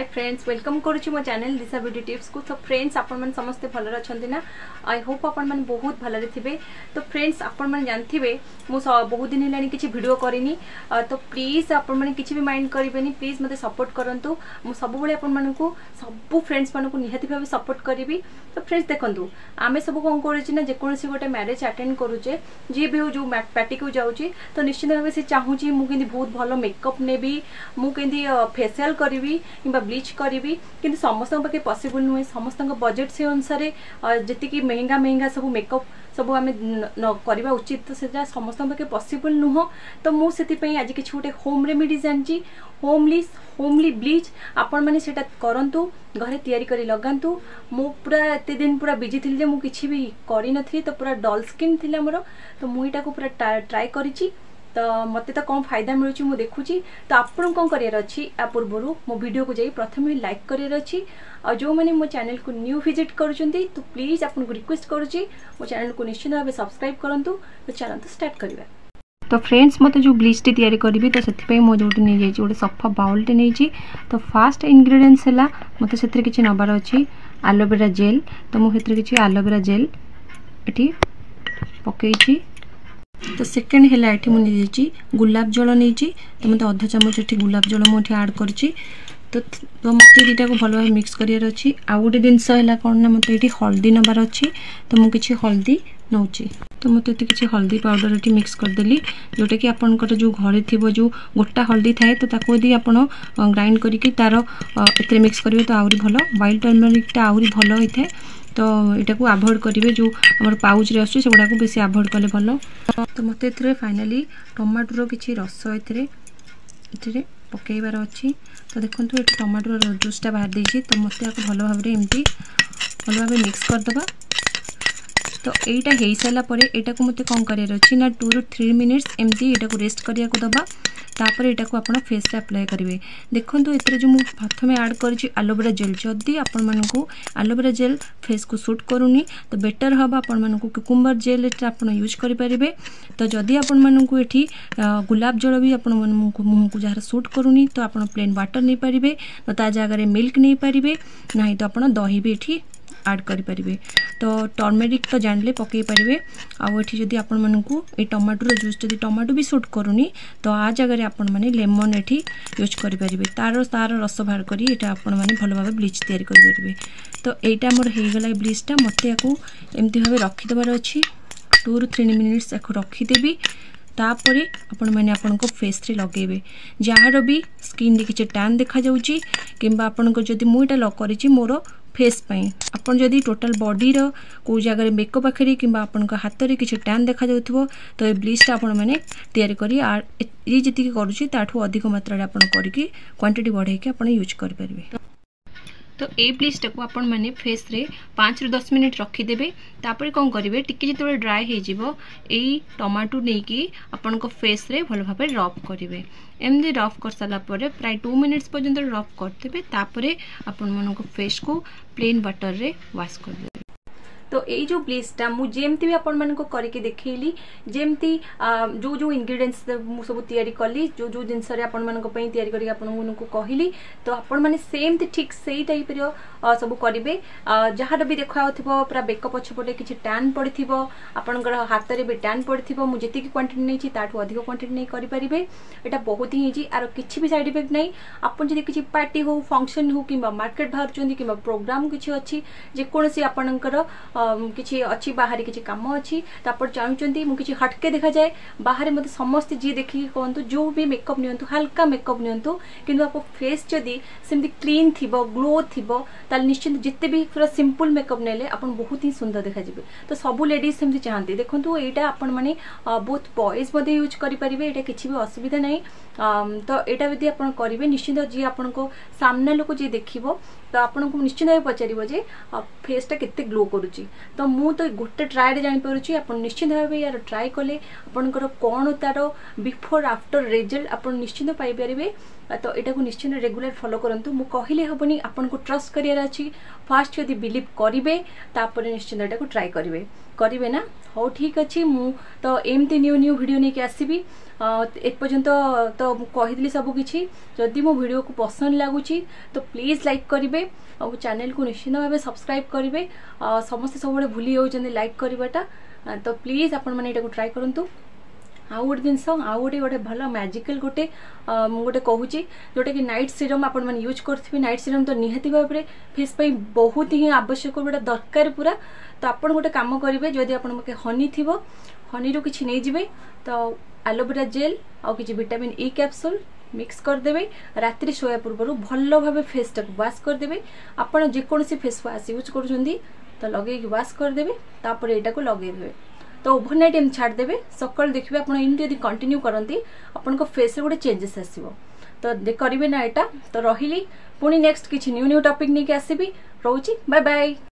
Hi friends, welcome करुच्ची मो channel दिशा beauty tips को। तो फ्रेंड्स आपण मैंने समस्ते भलर अच्छा ना। आई होप आपण मैंने बहुत भलरे थे। तो फ्रेंड्स आपण मैंने जानते मुझे बहुत दिन है किसी वीडियो करनी। तो प्लीज आपण मैंने किसी भी माइंड करेंगे, प्लीज मत सपोर्ट करूँ। मुझे सब सब फ्रेंड्स मानक निहाती भाव सपोर्ट करी। तो फ्रेंड्स देखो आम सब कौन करें जेकोसी गोटे मैरेज अटेंड करुचे, जी भी हो जो पार्टी को जाऊँगी तो निश्चित भाव से चाहूँगी मुझे बहुत भल मेकअप नेबी, मुझे फेसियाल करी कि ब्लीच करी कि समस्त पाखे पॉसिबल नुहे। समस्त बजेट से अनुसार जी महंगा महंगा सब मेकअप सब आम करवा उचित, तो से समस्त पाखे पॉसिबल नुह। तो मुझे आज किसी गोटे होम रेमेडी जानी, होमली ब्लीच आपण मैंने सेटा करंतु, घरे तैयारी करी लगांतु। मु पूरा एते दिन पूरा बिजी थी जे मु किछि भी करी नथी, तो पूरा डल स्किन थिला मोर। तो मुईटा को पूरा ट्राई करिछि। तो मत तो कौन फायदा मिलूँ मुझे देखुची। तो आपन कौन करार अच्छी आ पूर्वर मो वीडियो को जाई प्रथम लाइक करार अच्छी। और जो मैंने मो चैनल को न्यू विजिट करुँच तो प्लीज आपन को रिक्वेस्ट करुँची मो चैनल को निश्चित भाव सब्सक्राइब करूँ। तो चलो तो स्टार्ट करवा। तो फ्रेंड्स मत जो ब्लीच टी तैयारी करी तो से मुझे नहीं जाइए गोटे सफा बाउलटे नहीं। तो फास्ट इंग्रेडिएंट्स है मत से किसी नबार अच्छी एलोवेरा जेल। तो मुझे किसी एलोवेरा जेल ये पकई। तो सेकेंड है ये मुझे गुलाब जल नहीं। तो मतलब अध चामच ये गुलाब जल मुझे ऐड कर। तो मत दुटा को भल भाव मिक्स करार अच्छी। आउ गोटे जिनस है कौन ना मत ये हल्दी नबार अच्छी। तो मुझे हल्दी नौची। तो मत किसी हल्दी पाउडर ये मिक्स करदेली, जोटा कि आपंकर जो घरे थी जो गोटा हल्दी थाए तो यदि आप ग्राइंड करके तार ए मिक्स करेंगे तो आहरी भल। व्हाइट टर्मरिकटा आहरी भल होता है। तो यहाँ को आभोड करेंगे, जो आम पाउच रे आसुगुड़ा को बेसी आभोड कले भल। तो मत ए फाइनाली टमाटर किसी रस ये पकईबार अच्छी। तो देखो ये टमाटर जूसटा बाहर देती। तो मत भल भाव एमती भल भाव मिक्स करदे। तो यहीटा हो सारापर यहाँ को मत कौन करार अच्छी ना 2 to 3 मिनिट्स एमती यहाँ को रेस्ट करा दबा। तापर यहाँ को आप फेस अप्लाई करेंगे। देखो ये जो मुझे प्रथम ऐड कर एलोवेरा जेल, जदि आपण मानू एलोवेरा जेल फेस को सूट करूनी तो बेटर हम आपण मानू क्यूकुम्बर जेल आप यूज करेंगे। तो जदि आपण मानू ये गुलाब जल भी आपण मुँह को जहाँ सूट करूनी तो आप प्लेन वाटर नहीं पारे। तो ता जगह मिल्क नहीं पारे, ना तो आप दही भी ये ऐड करें। तो टर्मेरिक तो जानले पकई पारे। आउ जदि आपण मानू ये टमाटर जूस जदि टमाटो भी सूट करूनी तो आ जगह आपण मैंने लेमन ये यूज करेंगे। तार रस बाहर कर आपण मैंने भल भाव ब्लीच तैयारी करेंगे। तो यहाँ मोर होगला ब्लीचटा मत या एमती भाव रखीदेवार अच्छी। 2 to 3 मिनिट्स रखीदेवी। तापर आपण मैंने आपण को फेस रे लगेबे। जार भी स्किन रे किछि टैन देखा जाउची किंबा आपण को जदि मुइटा लग करिछि मोर फेस पाई आपन जदि टोटल बॉडी रो को जगह बेक पाखे कि आपन हाथ में किसी टैन देखा जाउथिबो तो ये ब्लीचटा आपण मैंने तैयारी करी ये जी करुच्ची ताठू अधिक मात्रा आपन करके क्वांटिटी बढ़ाई आपन यूज कर परिबे। तो ये ब्लीचटा को आपण मैंने फेस रे 5 to 10 मिनिट रखीदेवे। तापर कौन करेंगे टिके जो ड्राए हो टमाटो नहीं कि आपण को फेस रे भल भाव रफ करेंगे। एमती रफ कर सारापर प्राय 2 मिनिट्स पर्यंत रफ करते। तापर आपण मन फेस को प्लेन वाटर रे वॉश कर। तो यही जो ब्लीचटा मुझे भी आपण मानक करके देखली, जमती जो जो इंग्रेडिएंट्स सब तैयारी कली, जो जो जिनस आपण मानक तैयारी करके आपण को कहली। तो आपण माने सेम ठीक से टाइप सब करेंगे। जहाँ भी देखा पूरा बेक पछपटे किसी टैन पड़ी आपंकर हाथ में भी टैन पड़ी मुझे जी क्वांटिटी नहीं ताठू अधिक क्वांटिटी नहीं करेंगे। यहाँ बहुत ही इजी, आर किसी भी साइड इफेक्ट नहीं। आपन जब किसी पार्टी हो फंक्शन हो कि मार्केट बाहर कि प्रोग्राम किसी अच्छी जेकोसी आपणकर किसी अच्छी बाहर किसी कम अच्छी तो आप चाहते मुझे हटके देखा जाए बाहर मत समस्त जी देखिए कहतु जो भी मेकअप नियंतु हल्का मेकअप नियंतु किंतु आप फेस जदि सेमती क्लीन थी ग्लो थी ताल निश्चित जिते भी पूरा सिंपल मेकअप नेले अपन बहुत ही सुंदर देखा जाए। तो सबू लेडीज सेमती चाहती देखो यहाँ आपण मैंने बहुत बॉयज यूज करेंगे। यहाँ किसी भी असुविधा नहीं। तो यहाँ भी आप करेंगे निश्चित जी आपण को सामना लोक जी देखो तो आपन को निश्चित भाव पचार जे फेसटा केते ग्लो करुच्ची। तो मु तो गोटे ट्राए जानीपी आप निश्चित भाव यार ट्राए कले आपंकर कौन तार बिफोर आफ्टर रिजल्ट आप निश्चित पाइपर। तो यहाँ को निश्चित रेगुलर फॉलो करूँ। मु कहले हेनी आपन को ट्रस्ट करार अच्छी। फास्ट यदि बिलीव करेंगे तापर निश्चित यहाँ को ट्राए करेंगे ना। हाँ ठीक अच्छे मु तो एमती न्यू न्यू वीडियो नहीं आसबि। एपर्यंत तो कहीदि सबकि जदि मो वीडियो को पसंद लगुच तो प्लीज लाइक करेंगे और चैनल को निश्चित भाव सब्सक्राइब करेंगे समस्ते सब भूली जाऊँ लाइक करवाटा तो प्लीज आपण मैंने ट्राई करूँ आउ गोटे जिनस आउ गोटे भल मैजिकल गोटे गोटे कहूँ जोटा कि नाइट सीरम आपण मैंने यूज करेंगे नाइट सीरम तो निहाती भाव में फेस पे बहुत ही आवश्यक गोटे दरकार पूरा तो आपड़ गोटे कम करेंगे जदि आप हनी थी हनी रू कि नहीं जाए तो एलोवेरा जेल और किसी विटामिन ई कैप्सूल मिक्स करदे रात्रि शोया पूर्व भल भाव फेस टाक वाश करदे आपड़ जेकोसी फेस वाश यूज कर तो लगे वाश करदे तापर यहाँ को लगेदे तो ओभरनाइट एम छाड़देवे सकाल देखिए आप यदि कंटिन्यू करती आपण फेस रे गोटे चेंजेस आसो तो करेंगे ना यहाँ तो रही पुणी नेक्स्ट किसी न्यू न्यू टॉपिक नहीं आसबि रोची बाय बाय।